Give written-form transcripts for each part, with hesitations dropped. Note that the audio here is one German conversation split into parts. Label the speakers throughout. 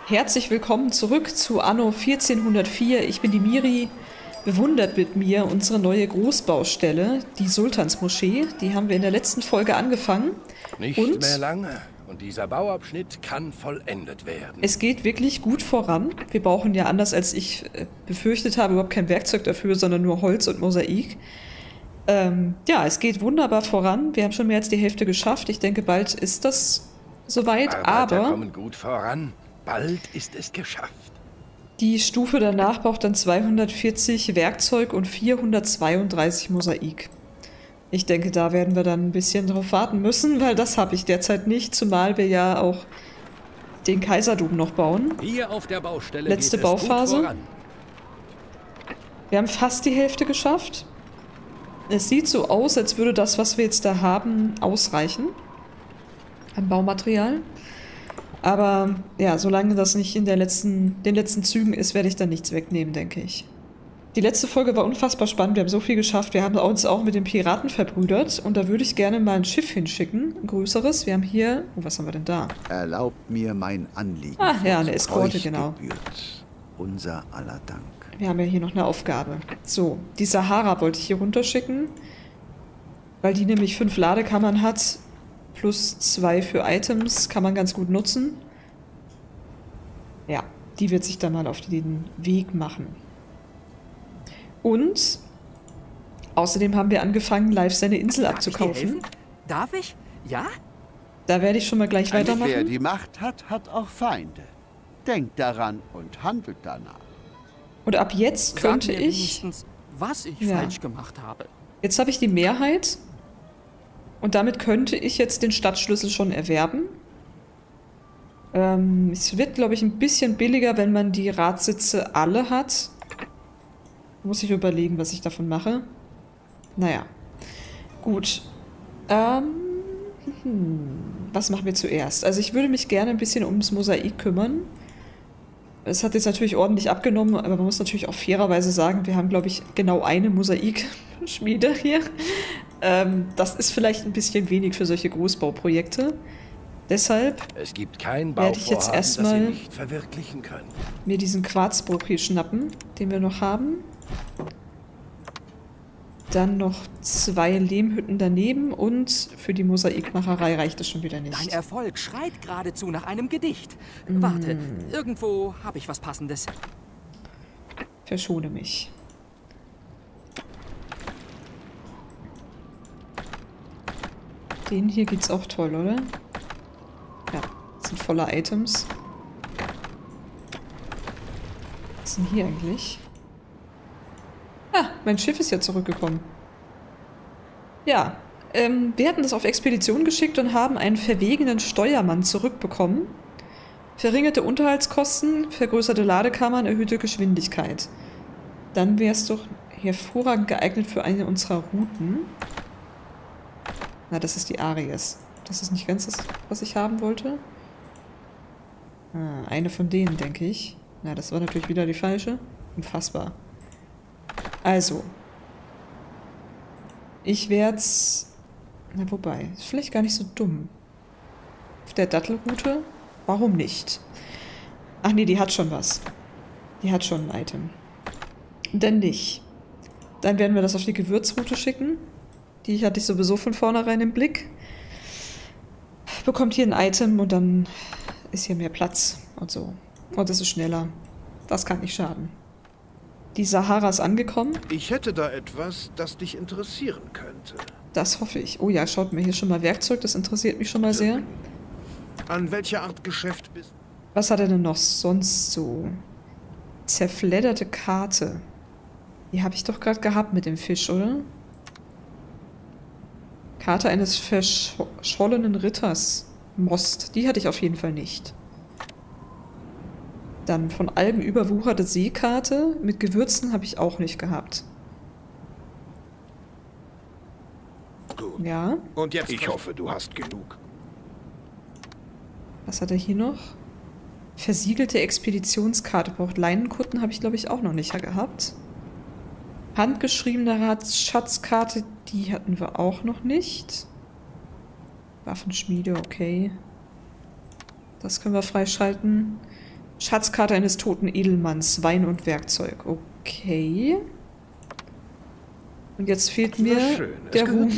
Speaker 1: Herzlich willkommen zurück zu Anno 1404. Ich bin die Miri. Bewundert mit mir unsere neue Großbaustelle, die Sultansmoschee. Die haben wir in der letzten Folge angefangen.
Speaker 2: Nicht mehr lange und dieser Bauabschnitt kann vollendet werden.
Speaker 1: Es geht wirklich gut voran. Wir brauchen ja, anders als ich befürchtet habe, überhaupt kein Werkzeug dafür, sondern nur Holz und Mosaik. Ja, es geht wunderbar voran. Wir haben schon mehr als die Hälfte geschafft. Ich denke, bald ist das soweit.
Speaker 2: Arbeiter kommen gut voran. Bald ist es geschafft.
Speaker 1: Die Stufe danach braucht dann 240 Werkzeug und 432 Mosaik. Ich denke, da werden wir dann ein bisschen drauf warten müssen, weil das habe ich derzeit nicht, zumal wir ja auch den Kaiserdom noch bauen.
Speaker 2: Hier auf der Baustelle
Speaker 1: letzte Bauphase. Wir haben fast die Hälfte geschafft. Es sieht so aus, als würde das, was wir jetzt da haben, ausreichen an Baumaterial. Aber ja, solange das nicht in den letzten Zügen ist, werde ich dann nichts wegnehmen, denke ich. Die letzte Folge war unfassbar spannend. Wir haben so viel geschafft. Wir haben uns auch mit den Piraten verbrüdert. Und da würde ich gerne mal ein Schiff hinschicken. Ein größeres. Wir haben hier... Oh, was haben wir denn da?
Speaker 3: Erlaubt mir mein Anliegen.
Speaker 1: Ah, ja, eine Eskorte, genau.
Speaker 3: Unser aller Dank.
Speaker 1: Wir haben ja hier noch eine Aufgabe. So, die Sahara wollte ich hier runterschicken. Weil die nämlich 5 Ladekammern hat. Plus 2 für Items. Kann man ganz gut nutzen. Ja, die wird sich dann mal auf den Weg machen. Und außerdem haben wir angefangen, live seine Insel abzukaufen.
Speaker 4: Darf ich? Ja?
Speaker 1: Da werde ich schon mal gleich weitermachen.
Speaker 3: Wer die Macht hat, hat auch Feinde. Denkt daran und handelt danach.
Speaker 1: Und ab jetzt könnte
Speaker 4: Sag mir
Speaker 1: ich...
Speaker 4: wenigstens, was ich falsch gemacht habe.
Speaker 1: Jetzt habe ich die Mehrheit. Und damit könnte ich jetzt den Stadtschlüssel schon erwerben. Es wird, glaube ich, ein bisschen billiger, wenn man die Ratssitze alle hat. Muss ich überlegen, was ich davon mache. Naja. Gut. Was machen wir zuerst? Also ich würde mich gerne ein bisschen ums Mosaik kümmern. Es hat jetzt natürlich ordentlich abgenommen, aber man muss natürlich auch fairerweise sagen, wir haben, glaube ich, genau eine Mosaikschmiede hier. Das ist vielleicht ein bisschen wenig für solche Großbauprojekte. Deshalb
Speaker 2: es gibt kein
Speaker 1: werde ich jetzt erstmal
Speaker 2: nicht verwirklichen können.
Speaker 1: mir diesen Quarzbruch hier schnappen, den wir noch haben. Dann noch 2 Lehmhütten daneben und für die Mosaikmacherei reicht es schon wieder nicht.
Speaker 4: Dein Erfolg schreit geradezu nach einem Gedicht. Warte, irgendwo habe ich was Passendes.
Speaker 1: Verschone mich. Den hier geht's auch toll, oder? Ja, sind voller Items. Was ist denn hier eigentlich? Ah, mein Schiff ist ja zurückgekommen. Ja, wir hatten das auf Expedition geschickt und haben einen verwegenen Steuermann zurückbekommen. Verringerte Unterhaltskosten, vergrößerte Ladekammern, erhöhte Geschwindigkeit. Dann wäre es doch hervorragend geeignet für eine unserer Routen. Na, das ist die Aries. Das ist nicht ganz das, was ich haben wollte. Ah, eine von denen, denke ich. Na, das war natürlich wieder die falsche. Unfassbar. Also. Ich werde es... Na, wobei. Ist vielleicht gar nicht so dumm. Auf der Dattelroute? Warum nicht? Ach nee, die hat schon was. Die hat schon ein Item. Dann nicht. Dann werden wir das auf die Gewürzroute schicken. Die hatte ich sowieso von vornherein im Blick. Bekommt hier ein Item und dann ist hier mehr Platz und so. Und es ist schneller. Das kann nicht schaden. Die Sahara ist angekommen.
Speaker 5: Ich hätte da etwas, das dich interessieren könnte.
Speaker 1: Das hoffe ich. Oh ja, schaut mir hier schon mal Werkzeug. Das interessiert mich schon mal sehr.
Speaker 5: An welcher Art Geschäft bist du?
Speaker 1: Was hat er denn noch sonst so? Zerfledderte Karte. Die habe ich doch gerade gehabt mit dem Fisch, oder? Karte eines verschollenen Ritters. Most. Die hatte ich auf jeden Fall nicht. Dann von Algen überwucherte Seekarte. Mit Gewürzen habe ich auch nicht gehabt.
Speaker 5: Gut.
Speaker 1: Ja.
Speaker 5: Und jetzt ich hoffe, du hast genug.
Speaker 1: Was hat er hier noch? Versiegelte Expeditionskarte. Braucht Leinenkutten, habe ich glaube ich auch noch nicht gehabt. Handgeschriebene Schatzkarte, die hatten wir auch noch nicht. Waffenschmiede, okay. Das können wir freischalten. Schatzkarte eines toten Edelmanns, Wein und Werkzeug. Okay. Und jetzt fehlt mir
Speaker 5: schön.
Speaker 1: der Ruhm.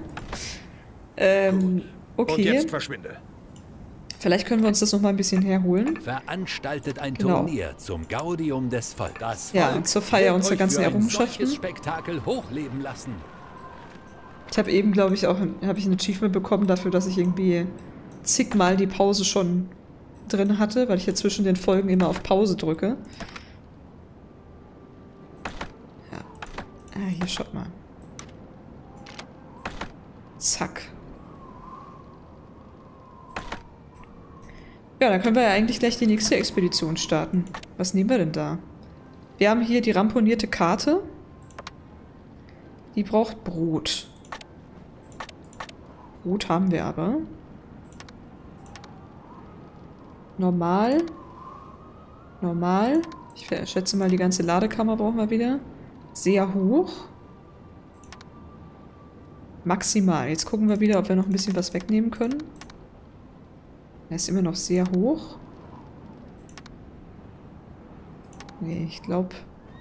Speaker 5: Und
Speaker 1: Okay.
Speaker 5: jetzt verschwinde.
Speaker 1: Vielleicht können wir uns das noch mal ein bisschen herholen.
Speaker 6: Veranstaltet ein
Speaker 1: Genau.
Speaker 6: Turnier zum Gaudium des Volkes. Das
Speaker 1: Ja,
Speaker 6: Volk
Speaker 1: zur Feier
Speaker 6: wird
Speaker 1: unserer
Speaker 6: euch
Speaker 1: ganzen
Speaker 6: für ein
Speaker 1: Errungenschaften.
Speaker 6: solches Spektakel hochleben lassen.
Speaker 1: Ich habe eben, glaube ich, auch ein Achievement bekommen dafür, dass ich irgendwie zigmal die Pause schon drin hatte, weil ich ja zwischen den Folgen immer auf Pause drücke. Ja. Ah, hier, schaut mal. Zack. Ja, dann können wir ja eigentlich gleich die nächste Expedition starten. Was nehmen wir denn da? Wir haben hier die ramponierte Karte. Die braucht Brot. Brot haben wir aber. Normal. Normal. Ich schätze mal, die ganze Ladekammer brauchen wir wieder. Sehr hoch. Maximal. Jetzt gucken wir wieder, ob wir noch ein bisschen was wegnehmen können. Er ist immer noch sehr hoch. Nee, ich glaube,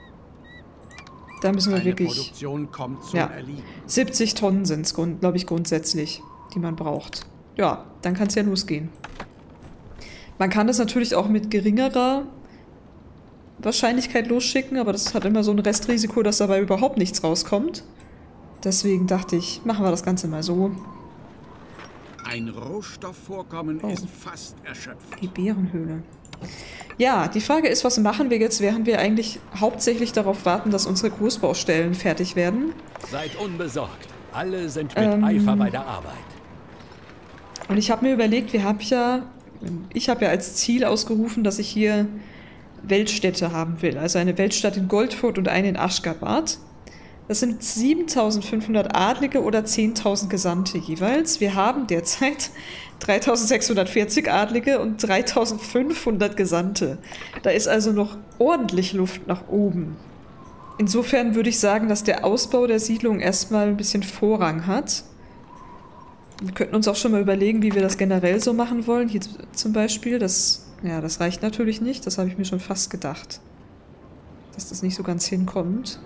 Speaker 1: da müssen wir
Speaker 3: Eine
Speaker 1: wirklich...
Speaker 3: Produktion kommt zum
Speaker 1: Ja.
Speaker 3: Erliegen.
Speaker 1: 70 Tonnen sind es, glaube ich, grundsätzlich, die man braucht. Ja, dann kann es ja losgehen. Man kann das natürlich auch mit geringerer Wahrscheinlichkeit losschicken, aber das hat immer so ein Restrisiko, dass dabei überhaupt nichts rauskommt. Deswegen dachte ich, machen wir das Ganze mal so.
Speaker 7: Ein Rohstoffvorkommen
Speaker 1: Oh.
Speaker 7: ist fast erschöpft.
Speaker 1: Die Bärenhöhle. Ja, die Frage ist, was machen wir jetzt, während wir eigentlich hauptsächlich darauf warten, dass unsere Großbaustellen fertig werden.
Speaker 6: Seid unbesorgt. Alle sind mit Eifer bei der Arbeit.
Speaker 1: Und ich habe mir überlegt, ich habe ja als Ziel ausgerufen, dass ich hier Weltstädte haben will. Also eine Weltstadt in Goldfurt und eine in Aşgabat. Das sind 7.500 Adlige oder 10.000 Gesandte jeweils. Wir haben derzeit 3.640 Adlige und 3.500 Gesandte. Da ist also noch ordentlich Luft nach oben. Insofern würde ich sagen, dass der Ausbau der Siedlung erstmal ein bisschen Vorrang hat. Wir könnten uns auch schon mal überlegen, wie wir das generell so machen wollen. Hier zum Beispiel, das reicht natürlich nicht. Das habe ich mir schon fast gedacht. Dass das nicht so ganz hinkommt.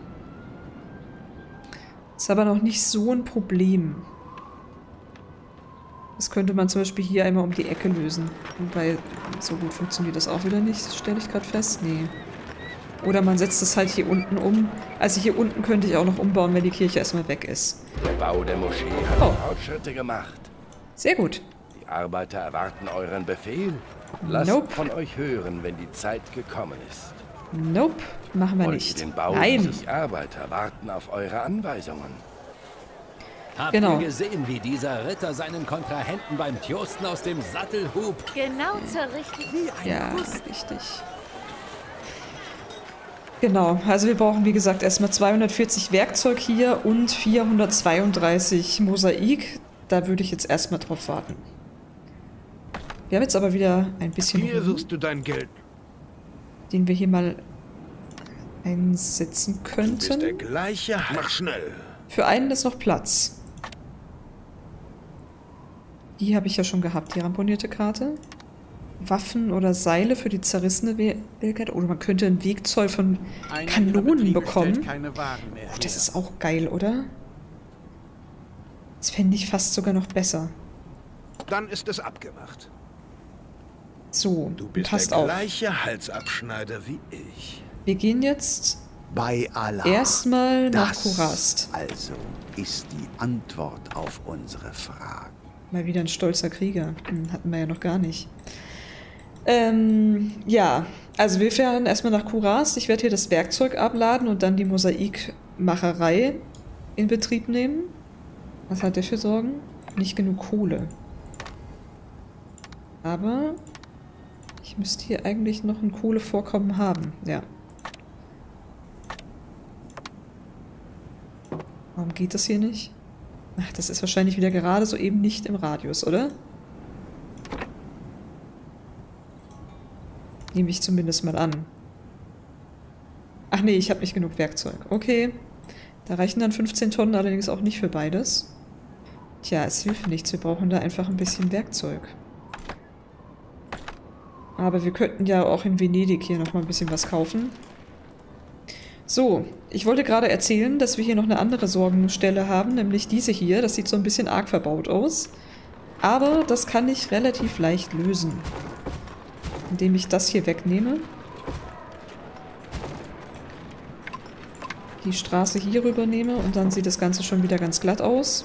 Speaker 1: Ist aber noch nicht so ein Problem. Das könnte man zum Beispiel hier einmal um die Ecke lösen. Wobei, so gut funktioniert das auch wieder nicht, stelle ich gerade fest. Nee. Oder man setzt es halt hier unten um. Also hier unten könnte ich auch noch umbauen, wenn die Kirche erstmal weg ist.
Speaker 2: Der Bau der Moschee hat
Speaker 1: Oh.
Speaker 2: Fortschritte gemacht.
Speaker 1: Sehr gut.
Speaker 2: Die Arbeiter erwarten euren Befehl. Lasst
Speaker 1: Nope.
Speaker 2: von euch hören, wenn die Zeit gekommen ist.
Speaker 1: Nope, machen wir
Speaker 2: Wollt
Speaker 1: nicht.
Speaker 2: ihr den Bau?
Speaker 1: Nein.
Speaker 2: Die Arbeiter warten auf eure Anweisungen.
Speaker 6: Habt
Speaker 1: Genau.
Speaker 6: ihr gesehen, wie dieser Ritter seinen Kontrahenten beim Tjosten aus dem Sattel hub?
Speaker 8: Genau zur richtigen
Speaker 1: Ja, richtig. Genau, also wir brauchen wie gesagt erstmal 240 Werkzeug hier und 432 Mosaik. Da würde ich jetzt erstmal drauf warten. Wir haben jetzt aber wieder ein bisschen
Speaker 5: Hier
Speaker 1: Ruhm,
Speaker 5: wirst du dein Geld.
Speaker 1: den wir hier mal einsetzen
Speaker 5: Du bist der
Speaker 1: könnten.
Speaker 5: gleiche. Mach schnell.
Speaker 1: Für einen ist noch Platz. Die habe ich ja schon gehabt, die ramponierte Karte. Waffen oder Seile für die zerrissene Weltkarte. Oder man könnte ein Wegzoll von
Speaker 3: Einer ihrer
Speaker 1: Kanonen
Speaker 3: Betriebe
Speaker 1: bekommen.
Speaker 3: stellt keine Waren mehr
Speaker 1: Oh, das
Speaker 3: her.
Speaker 1: ist auch geil, oder? Das fände ich fast sogar noch besser.
Speaker 5: Dann ist es abgemacht.
Speaker 1: So,
Speaker 5: Du bist
Speaker 1: passt
Speaker 5: der
Speaker 1: auf.
Speaker 5: gleiche Halsabschneider wie ich.
Speaker 1: Wir gehen jetzt
Speaker 3: Bei Allah.
Speaker 1: erstmal nach
Speaker 3: Das
Speaker 1: Kurast.
Speaker 3: also ist die Antwort auf unsere Fragen.
Speaker 1: Mal wieder ein stolzer Krieger. Hatten wir ja noch gar nicht. Ja, also wir fahren erstmal nach Kurast. Ich werde hier das Werkzeug abladen und dann die Mosaikmacherei in Betrieb nehmen. Was hat der für Sorgen? Nicht genug Kohle. Aber ich müsste hier eigentlich noch ein Kohlevorkommen haben. Ja. Warum geht das hier nicht? Ach, das ist wahrscheinlich wieder gerade so eben nicht im Radius, oder? Nehme ich zumindest mal an. Ach nee, ich habe nicht genug Werkzeug. Okay. Da reichen dann 15 Tonnen allerdings auch nicht für beides. Tja, es hilft nichts. Wir brauchen da einfach ein bisschen Werkzeug. Aber wir könnten ja auch in Venedig hier nochmal ein bisschen was kaufen. So, ich wollte gerade erzählen, dass wir hier noch eine andere Sorgenstelle haben, nämlich diese hier. Das sieht so ein bisschen arg verbaut aus. Aber das kann ich relativ leicht lösen. Indem ich das hier wegnehme. Die Straße hier rüber nehme und dann sieht das Ganze schon wieder ganz glatt aus.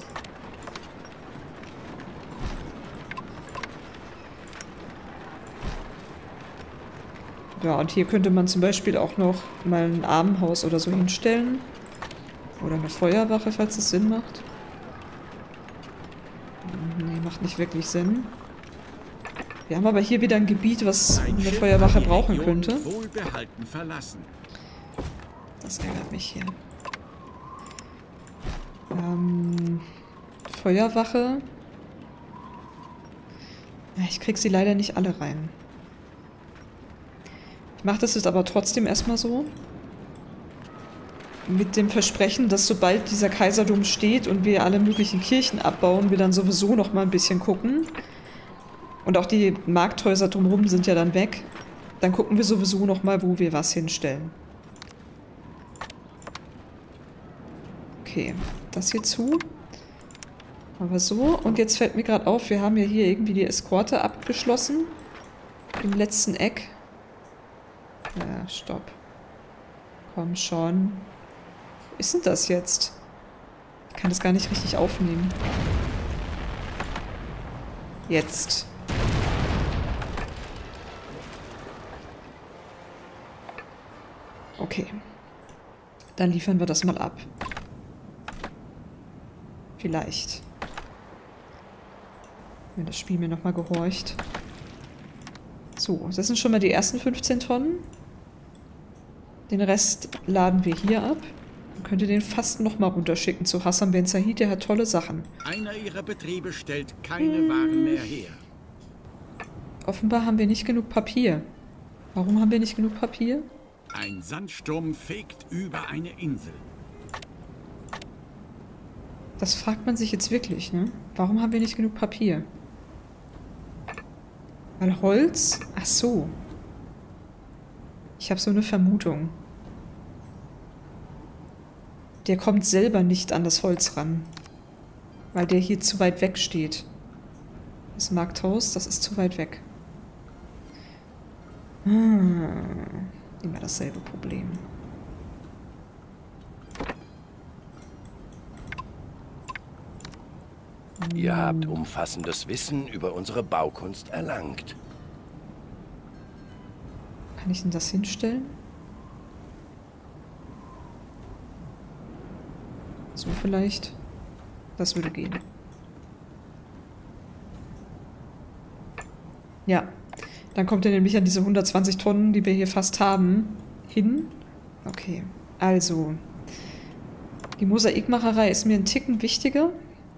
Speaker 1: Ja, und hier könnte man zum Beispiel auch noch mal ein Armenhaus oder so hinstellen. Oder eine Feuerwache, falls es Sinn macht. Nee, macht nicht wirklich Sinn. Wir haben aber hier wieder ein Gebiet, was eine Feuerwache brauchen könnte.
Speaker 7: Wohlbehalten verlassen.
Speaker 1: Das ärgert mich hier. Feuerwache. Ja, ich krieg sie leider nicht alle rein. Ich mache das jetzt aber trotzdem erstmal so. Mit dem Versprechen, dass sobald dieser Kaiserdom steht und wir alle möglichen Kirchen abbauen, wir dann sowieso noch mal ein bisschen gucken. Und auch die Markthäuser drumherum sind ja dann weg. Dann gucken wir sowieso noch mal, wo wir was hinstellen. Okay, das hier zu. Aber so. Und jetzt fällt mir gerade auf, wir haben ja hier irgendwie die Eskorte abgeschlossen. Im letzten Eck. Ja, stopp. Komm schon. Wo ist denn das jetzt? Ich kann das gar nicht richtig aufnehmen. Jetzt. Okay. Dann liefern wir das mal ab. Vielleicht. Wenn das Spiel mir nochmal gehorcht. So, das sind schon mal die ersten 15 Tonnen. Den Rest laden wir hier ab. Man könnte den fast nochmal runterschicken zu Hassan Ben Zahid. Der hat tolle Sachen.
Speaker 7: Einer ihrer Betriebe stellt keine Waren mehr her.
Speaker 1: Offenbar haben wir nicht genug Papier. Warum haben wir nicht genug Papier?
Speaker 7: Ein Sandsturm fegt über eine Insel.
Speaker 1: Das fragt man sich jetzt wirklich, ne? Warum haben wir nicht genug Papier? Weil Holz? Ach so. Ich habe so eine Vermutung. Der kommt selber nicht an das Holz ran. Weil der hier zu weit weg steht. Das Markthaus, das ist zu weit weg. Immer dasselbe Problem.
Speaker 2: Ihr habt umfassendes Wissen über unsere Baukunst erlangt.
Speaker 1: Kann ich denn das hinstellen? So vielleicht. Das würde gehen. Ja. Dann kommt er nämlich an diese 120 Tonnen, die wir hier fast haben, hin. Okay. Also. Die Mosaikmacherei ist mir ein Ticken wichtiger.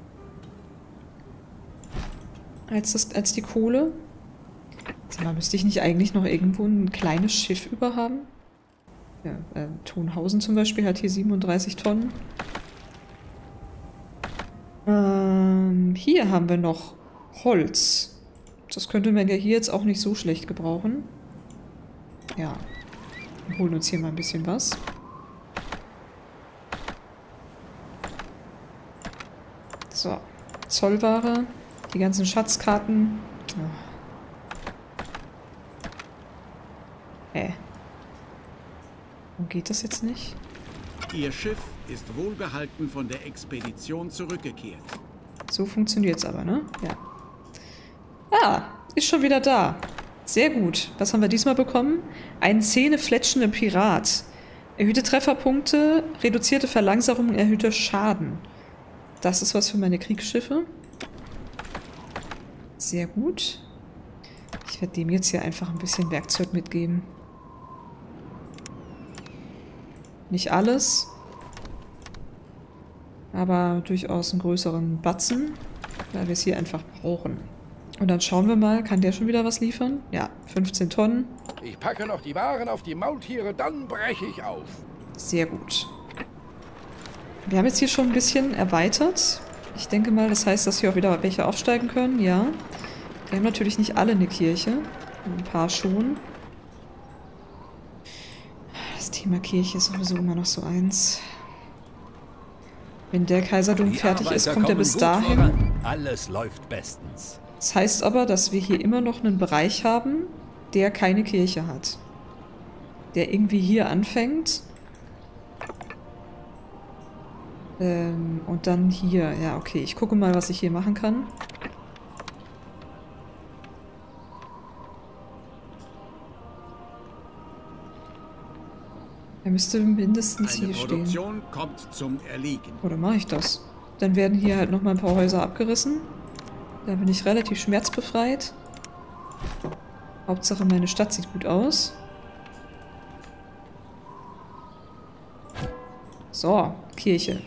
Speaker 1: Als die Kohle. Sag mal, müsste ich nicht eigentlich noch irgendwo ein kleines Schiff über haben? Ja, Thonhausen zum Beispiel hat hier 37 Tonnen. Hier haben wir noch Holz. Das könnte man ja hier jetzt auch nicht so schlecht gebrauchen. Ja. Wir holen uns hier mal ein bisschen was. So. Zollware. Die ganzen Schatzkarten. Warum geht das jetzt nicht?
Speaker 7: Ihr Schiff ist wohlbehalten von der Expedition zurückgekehrt.
Speaker 1: So funktioniert's aber, ne? Ja. Ah, ist schon wieder da. Sehr gut. Was haben wir diesmal bekommen? Einen zähnefletschenden Pirat. Erhöhte Trefferpunkte, reduzierte Verlangsamung, erhöhter Schaden. Das ist was für meine Kriegsschiffe. Sehr gut. Ich werde dem jetzt hier einfach ein bisschen Werkzeug mitgeben. Nicht alles. Aber durchaus einen größeren Batzen, weil wir es hier einfach brauchen. Und dann schauen wir mal, kann der schon wieder was liefern? Ja, 15 Tonnen.
Speaker 2: Ich packe noch die Waren auf die Maultiere, dann breche ich auf.
Speaker 1: Sehr gut. Wir haben jetzt hier schon ein bisschen erweitert. Ich denke mal, das heißt, dass hier auch wieder welche aufsteigen können, ja. Wir haben natürlich nicht alle eine Kirche. Ein paar schon. Das Thema Kirche ist sowieso immer noch so eins. Wenn der Kaiserdom fertig ist, kommt er bis dahin.
Speaker 6: Voran. Alles läuft bestens.
Speaker 1: Das heißt aber, dass wir hier immer noch einen Bereich haben, der keine Kirche hat. Der irgendwie hier anfängt. Und dann hier. Ja, okay. Ich gucke mal, was ich hier machen kann. Er müsste mindestens hier stehen.
Speaker 7: Eine Produktion kommt zum Erliegen.
Speaker 1: Oder mache ich das? Dann werden hier halt nochmal ein paar Häuser abgerissen. Da bin ich relativ schmerzbefreit. Hauptsache meine Stadt sieht gut aus. So, Kirche.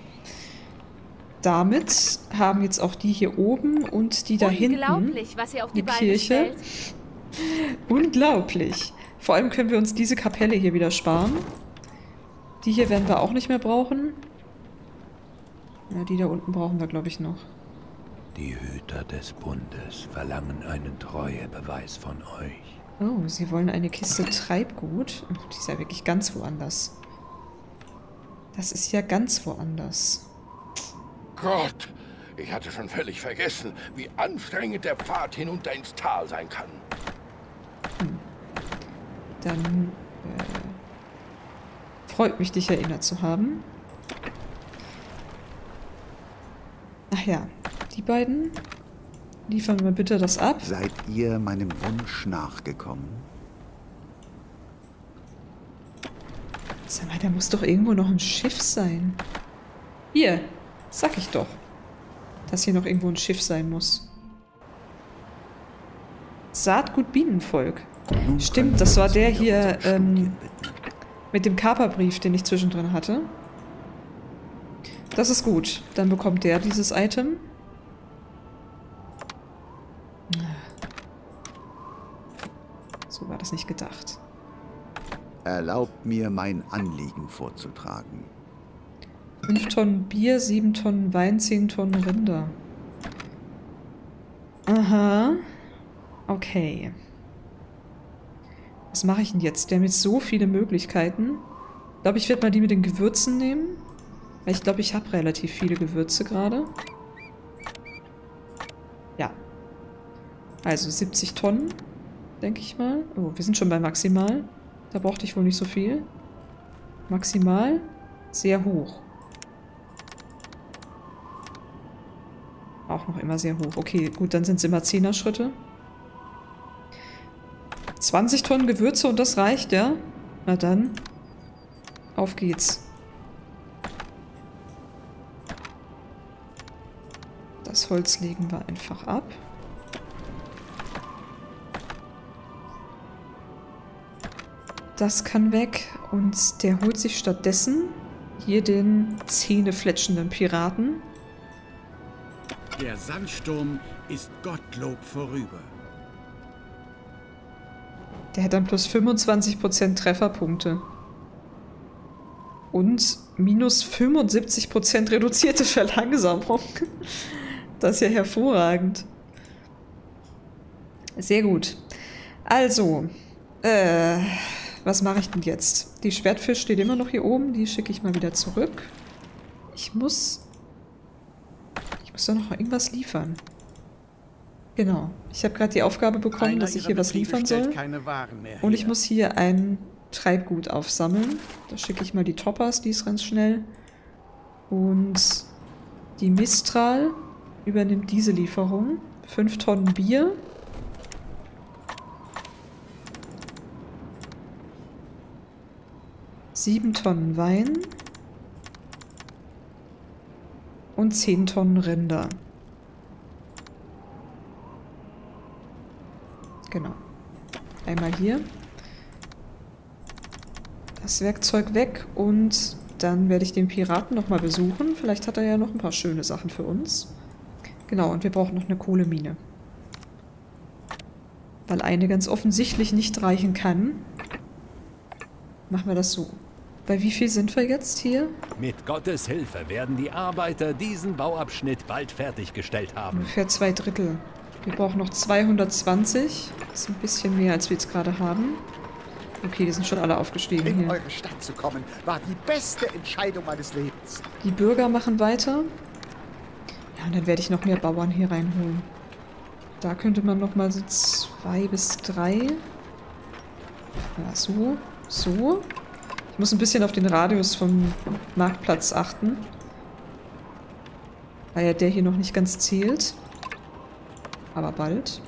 Speaker 1: Damit haben jetzt auch die hier oben und die da hinten
Speaker 8: was ihr auf die
Speaker 1: eine
Speaker 8: Beine
Speaker 1: Kirche.
Speaker 8: stellt.
Speaker 1: Unglaublich. Vor allem können wir uns diese Kapelle hier wieder sparen. Die hier werden wir auch nicht mehr brauchen. Ja, die da unten brauchen wir, glaube ich, noch.
Speaker 2: Die Hüter des Bundes verlangen einen Treuebeweis von euch.
Speaker 1: Oh, sie wollen eine Kiste Treibgut. Oh, die ist ja wirklich ganz woanders. Das ist ja ganz woanders.
Speaker 2: Gott, ich hatte schon völlig vergessen, wie anstrengend der Pfad hinunter ins Tal sein kann.
Speaker 1: Dann freut mich, dich erinnert zu haben. Ach ja, die beiden. Liefern wir bitte das ab.
Speaker 3: Seid ihr meinem Wunsch nachgekommen?
Speaker 1: Sag mal, da muss doch irgendwo noch ein Schiff sein. Hier, sag ich doch. Dass hier noch irgendwo ein Schiff sein muss. Saatgut Bienenvolk. Stimmt, das war der hier mit dem Kaperbrief, den ich zwischendrin hatte. Das ist gut. Dann bekommt der dieses Item. So war das nicht gedacht.
Speaker 3: Erlaubt mir, mein Anliegen vorzutragen.
Speaker 1: 5 Tonnen Bier, 7 Tonnen Wein, 10 Tonnen Rinder. Aha. Okay. Was mache ich denn jetzt? Der hat jetzt so viele Möglichkeiten. Ich glaube, ich werde mal die mit den Gewürzen nehmen. Weil ich glaube, ich habe relativ viele Gewürze gerade. Ja. Also 70 Tonnen, denke ich mal. Oh, wir sind schon bei maximal. Da brauchte ich wohl nicht so viel. Maximal. Sehr hoch. Auch noch immer sehr hoch. Okay, gut, dann sind es immer 10er-Schritte. 20 Tonnen Gewürze und das reicht, ja? Na dann. Auf geht's. Das Holz legen wir einfach ab. Das kann weg. Und der holt sich stattdessen hier den zähnefletschenden Piraten.
Speaker 7: Der Sandsturm ist Gottlob vorüber.
Speaker 1: Der hat dann plus 25% Trefferpunkte. Und minus 75% reduzierte Verlangsamung. Das ist ja hervorragend. Sehr gut. Also, was mache ich denn jetzt? Die Schwertfisch steht immer noch hier oben. Die schicke ich mal wieder zurück. Ich muss doch noch irgendwas liefern. Genau. Ich habe gerade die Aufgabe bekommen, dass ich hier was liefern soll. Und ich muss hier ein Treibgut aufsammeln. Da schicke ich mal die Toppers, die ist ganz schnell. Und die Mistral übernimmt diese Lieferung. 5 Tonnen Bier. ,7 Tonnen Wein. Und 10 Tonnen Rinder. Genau. Einmal hier. Das Werkzeug weg und dann werde ich den Piraten nochmal besuchen. Vielleicht hat er ja noch ein paar schöne Sachen für uns. Genau, und wir brauchen noch eine Kohlemine. Weil eine ganz offensichtlich nicht reichen kann. Machen wir das so. Bei wie viel sind wir jetzt hier?
Speaker 6: Mit Gottes Hilfe werden die Arbeiter diesen Bauabschnitt bald fertiggestellt haben.
Speaker 1: Ungefähr 2/3. Wir brauchen noch 220. Das ist ein bisschen mehr, als wir jetzt gerade haben. Okay, die sind schon alle aufgestiegen
Speaker 3: In
Speaker 1: hier.
Speaker 3: eure Stadt zu kommen, war die beste Entscheidung meines Lebens.
Speaker 1: Die Bürger machen weiter. Ja, und dann werde ich noch mehr Bauern hier reinholen. Da könnte man noch mal so 2 bis 3. Ja, so. So. Ich muss ein bisschen auf den Radius vom Marktplatz achten. Weil ja der hier noch nicht ganz zählt. Aber bald.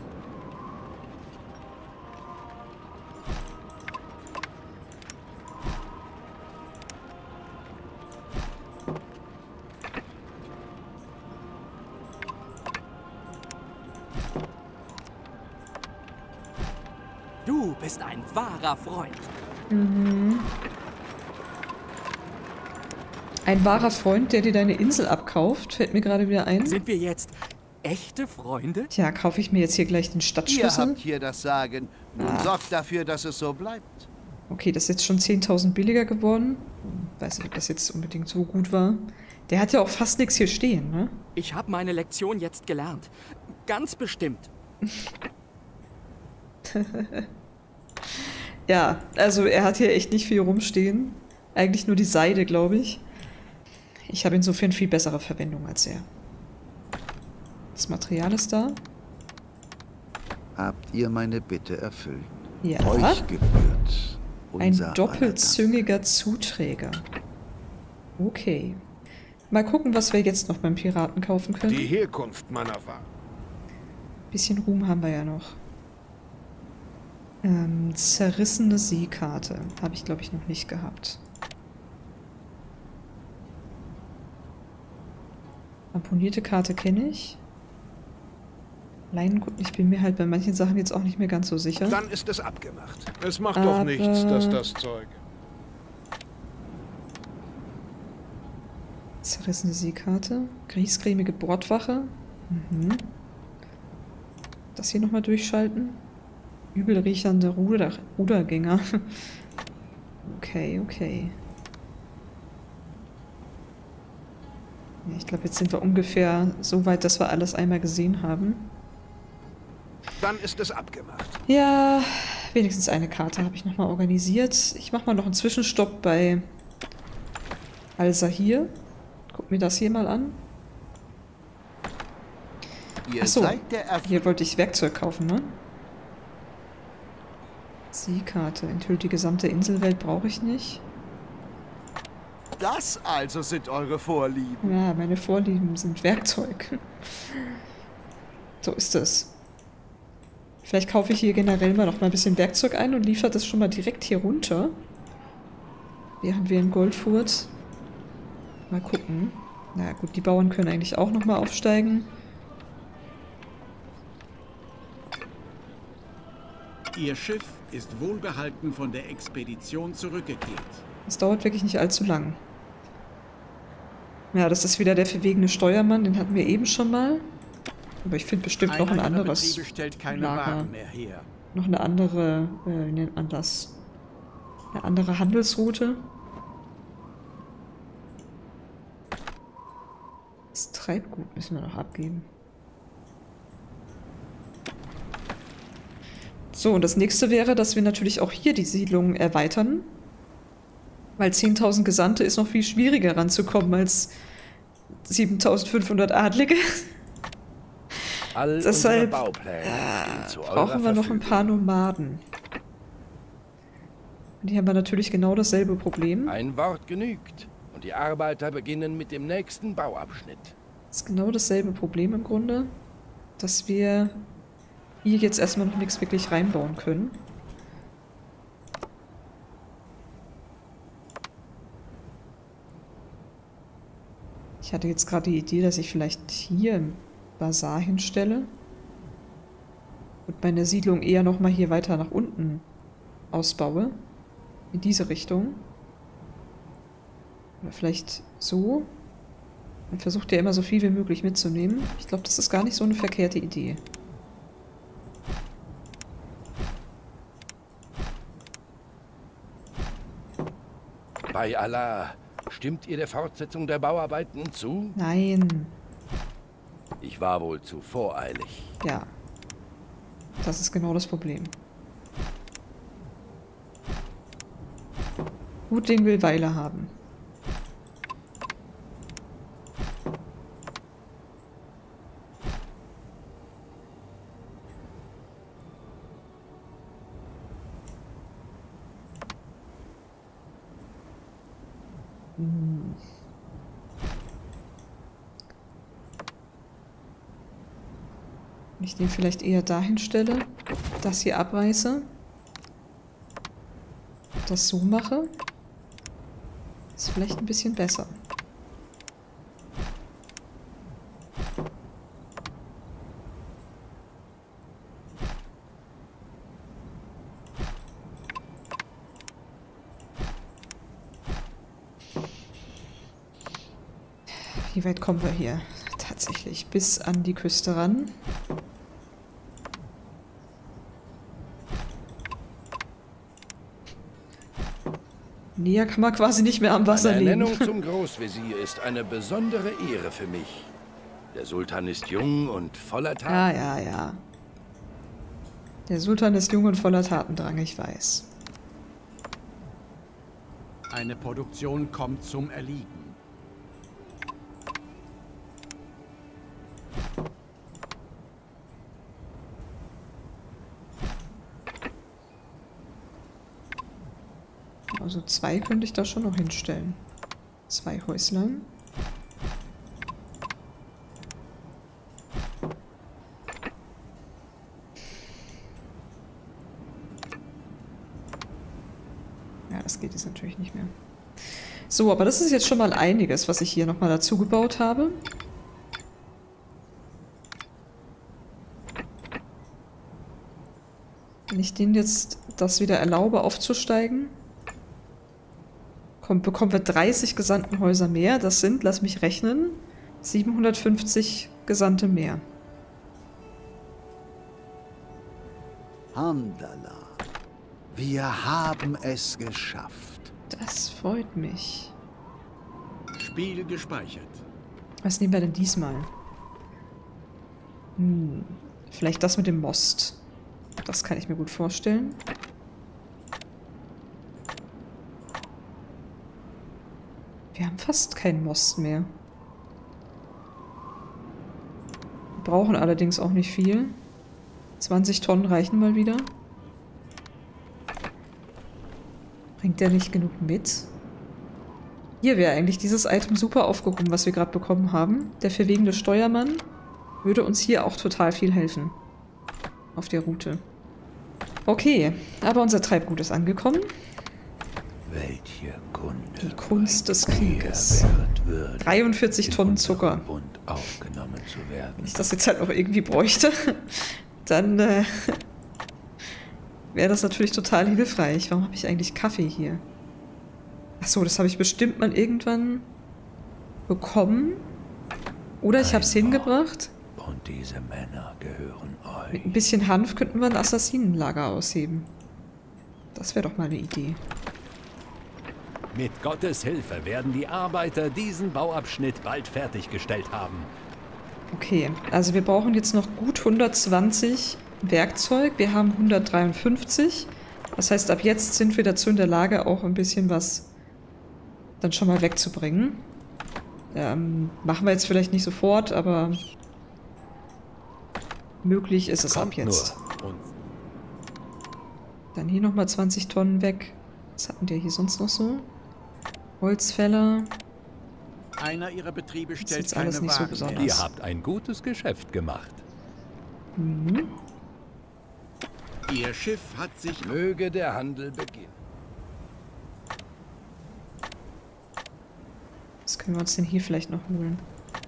Speaker 4: Du bist ein wahrer Freund.
Speaker 1: Ein wahrer Freund, der dir deine Insel abkauft, fällt mir gerade wieder ein.
Speaker 4: Sind wir jetzt echte Freunde?
Speaker 1: Tja, kaufe ich mir jetzt hier gleich den
Speaker 3: Ihr
Speaker 1: Stadtschlüssel?
Speaker 3: habt hier das Sagen. Nun sorgt dafür, dass es so bleibt.
Speaker 1: Okay, das ist jetzt schon 10.000 billiger geworden. Weiß nicht, ob das jetzt unbedingt so gut war. Der hat ja auch fast nichts hier stehen, ne?
Speaker 4: Ich habe meine Lektion jetzt gelernt. Ganz bestimmt.
Speaker 1: Ja, also er hat hier echt nicht viel rumstehen. Eigentlich nur die Seide, glaube ich. Ich habe insofern viel bessere Verwendung als er. Das Material ist da.
Speaker 3: Habt ihr meine Bitte erfüllt?
Speaker 1: Ja.
Speaker 3: Euch gebührt
Speaker 1: Ein
Speaker 3: unser
Speaker 1: doppelzüngiger Zuträger. Okay. Mal gucken, was wir jetzt noch beim Piraten kaufen
Speaker 5: Die
Speaker 1: können.
Speaker 5: Herkunft meiner Ware.
Speaker 1: Bisschen Ruhm haben wir ja noch. Zerrissene Seekarte. Habe ich, glaube ich, noch nicht gehabt. Ramponierte Karte kenne ich. Leinengut, ich bin mir halt bei manchen Sachen jetzt auch nicht mehr ganz so sicher.
Speaker 5: Dann ist es abgemacht.
Speaker 2: Es macht doch nichts, dass das Zeug...
Speaker 1: Zerrissene Seekarte. Griesgrämige Bordwache. Mhm. Das hier nochmal durchschalten. Übelriechernde Rudergänger. Okay, okay. Ja, ich glaube, jetzt sind wir ungefähr so weit, dass wir alles einmal gesehen haben.
Speaker 5: Dann ist es abgemacht.
Speaker 1: Ja, wenigstens eine Karte habe ich nochmal organisiert. Ich mache mal noch einen Zwischenstopp bei Al-Sahir. Guck mir das hier mal an.
Speaker 3: Ihr
Speaker 1: Achso,
Speaker 3: seid der
Speaker 1: hier wollte ich Werkzeug kaufen, ne? Seekarte. Enthüllt die gesamte Inselwelt, brauche ich nicht.
Speaker 3: Das also sind eure Vorlieben.
Speaker 1: Ja, meine Vorlieben sind Werkzeug. So ist es. Vielleicht kaufe ich hier generell mal noch mal ein bisschen Werkzeug ein und liefere das schon mal direkt hier runter. Während wir in Goldfurt. Mal gucken. Na gut, die Bauern können eigentlich auch noch mal aufsteigen.
Speaker 7: Ihr Schiff ist wohlbehalten von der Expedition zurückgekehrt.
Speaker 1: Das dauert wirklich nicht allzu lang. Ja, das ist wieder der verwegene Steuermann. Den hatten wir eben schon mal. Aber ich finde bestimmt noch ein anderes
Speaker 7: stellt keine
Speaker 1: Lager.
Speaker 7: Waren mehr her.
Speaker 1: Noch eine andere, wie nennt man das? Eine andere Handelsroute. Das Treibgut müssen wir noch abgeben. So, und das nächste wäre, dass wir natürlich auch hier die Siedlung erweitern. Weil 10.000 Gesandte ist noch viel schwieriger ranzukommen als 7.500 Adlige.
Speaker 2: All
Speaker 1: Deshalb
Speaker 2: unsere Baupläne stehen zu eurer
Speaker 1: brauchen wir noch ein paar
Speaker 2: Verfügung.
Speaker 1: Nomaden. Und hier haben wir natürlich genau dasselbe Problem.
Speaker 2: Ein Wort genügt. Und die Arbeiter beginnen mit dem nächsten Bauabschnitt.
Speaker 1: Das ist genau dasselbe Problem im Grunde, dass wir hier jetzt erstmal noch nichts wirklich reinbauen können. Ich hatte jetzt gerade die Idee, dass ich vielleicht hier einen Bazar hinstelle und meine Siedlung eher noch mal hier weiter nach unten ausbaue. In diese Richtung. Oder vielleicht so. Man versucht ja immer so viel wie möglich mitzunehmen. Ich glaube, das ist gar nicht so eine verkehrte Idee.
Speaker 2: Bei Allah, stimmt ihr der Fortsetzung der Bauarbeiten zu?
Speaker 1: Nein.
Speaker 2: Ich war wohl zu voreilig.
Speaker 1: Ja. Das ist genau das Problem. Gutling will Weile haben. Wenn ich den vielleicht eher dahin stelle, das hier abreiße, das so mache, ist vielleicht ein bisschen besser. Wie weit kommen wir hier? Tatsächlich bis an die Küste ran. Näher kann man quasi nicht mehr am Wasser
Speaker 2: Meine
Speaker 1: leben.
Speaker 2: Ernennung zum Großvezier ist eine besondere Ehre für mich. Der Sultan ist jung und voller Taten.
Speaker 1: Ja, ja, ja. Der Sultan ist jung und voller Tatendrang, ich weiß.
Speaker 7: Eine Produktion kommt zum Erliegen.
Speaker 1: Also 2 könnte ich da schon noch hinstellen. 2 Häuslein. Ja, das geht jetzt natürlich nicht mehr. So, aber das ist jetzt schon mal einiges, was ich hier nochmal dazu gebaut habe. Wenn ich denen jetzt das wieder erlaube, aufzusteigen, bekommen wir 30 Gesandtenhäuser mehr. Das sind, lass mich rechnen, 750 Gesandte mehr.
Speaker 3: Hamdallah, wir haben es geschafft.
Speaker 1: Das freut mich.
Speaker 7: Spiel gespeichert.
Speaker 1: Was nehmen wir denn diesmal? Vielleicht das mit dem Most. Das kann ich mir gut vorstellen. Wir haben fast keinen Most mehr. Wir brauchen allerdings auch nicht viel. 20 Tonnen reichen mal wieder. Bringt der nicht genug mit? Hier wäre eigentlich dieses Item super aufgehoben, was wir gerade bekommen haben. Der verwegene Steuermann würde uns hier auch total viel helfen. Auf der Route. Okay, aber unser Treibgut ist angekommen.
Speaker 2: Welche Kunde
Speaker 1: Die Kunst des Krieges. 43 Tonnen Zucker.
Speaker 2: und aufgenommen zu werden.
Speaker 1: Wenn ich das jetzt halt noch irgendwie bräuchte, dann wäre das natürlich total hilfreich. Warum habe ich eigentlich Kaffee hier? Achso, das habe ich bestimmt mal irgendwann bekommen. Oder ich habe es hingebracht.
Speaker 2: Und diese Männer gehören
Speaker 1: Mit
Speaker 2: euch.
Speaker 1: ein bisschen Hanf könnten wir ein Assassinenlager ausheben. Das wäre doch mal eine Idee.
Speaker 6: Mit Gottes Hilfe werden die Arbeiter diesen Bauabschnitt bald fertiggestellt haben.
Speaker 1: Okay, also wir brauchen jetzt noch gut 120 Werkzeug. Wir haben 153. Das heißt, ab jetzt sind wir dazu in der Lage, auch ein bisschen was dann schon mal wegzubringen. Machen wir jetzt vielleicht nicht sofort, aber möglich ist es ab jetzt.
Speaker 6: Nur. Und
Speaker 1: Dann hier nochmal 20 Tonnen weg. Was hatten der hier sonst noch so? Holzfäller.
Speaker 7: Einer ihrer Betriebe
Speaker 1: ist
Speaker 7: stellt
Speaker 1: jetzt
Speaker 7: keine
Speaker 1: alles nicht so
Speaker 7: Wagen
Speaker 1: besonders.
Speaker 7: mehr.
Speaker 6: ihr habt ein gutes Geschäft gemacht.
Speaker 7: Ihr Schiff hat sich
Speaker 2: Möge der Handel beginnen.
Speaker 1: Was können wir uns denn hier vielleicht noch holen?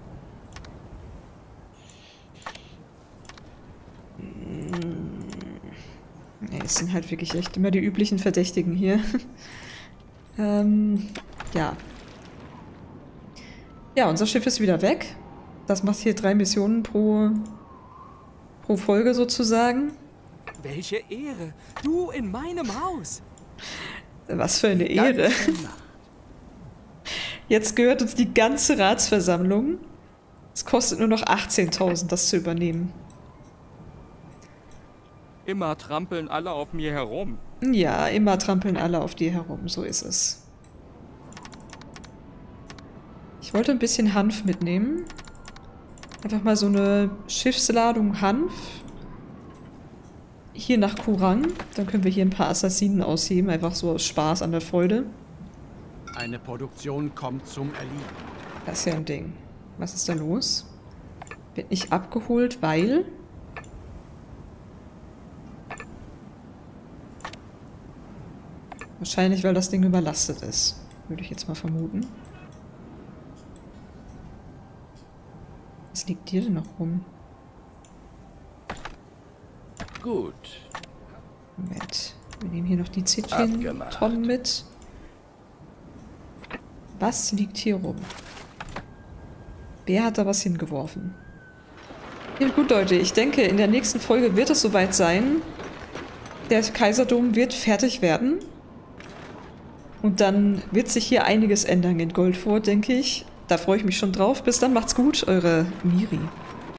Speaker 1: Nee, es sind halt wirklich echt immer die üblichen Verdächtigen hier. Ja. Ja, unser Schiff ist wieder weg. Das macht hier 3 Missionen pro Folge sozusagen.
Speaker 4: Welche Ehre! Du in meinem Haus!
Speaker 1: Was für eine Ehre. Jetzt gehört uns die ganze Ratsversammlung. Es kostet nur noch 18.000, das zu übernehmen.
Speaker 4: Immer trampeln alle auf mir herum.
Speaker 1: Ja, immer trampeln alle auf dir herum, so ist es. Ich wollte ein bisschen Hanf mitnehmen. Einfach mal so eine Schiffsladung Hanf. Hier nach Kurang. Dann können wir hier ein paar Assassinen ausheben, einfach so aus Spaß an der Freude.
Speaker 7: Eine Produktion kommt zum Erliegen.
Speaker 1: Das ist ja ein Ding. Was ist da los? Wird nicht abgeholt, weil... Wahrscheinlich, weil das Ding überlastet ist. Würde ich jetzt mal vermuten. Was liegt hier denn noch rum?
Speaker 2: Gut.
Speaker 1: Moment. Wir nehmen hier noch die Zitrin-Tonnen mit. Was liegt hier rum? Wer hat da was hingeworfen? Ja, gut, Leute. Ich denke, in der nächsten Folge wird es soweit sein. Der Kaiserdom wird fertig werden. Und dann wird sich hier einiges ändern in Goldfort, denke ich. Da freue ich mich schon drauf. Bis dann, macht's gut, eure Miri.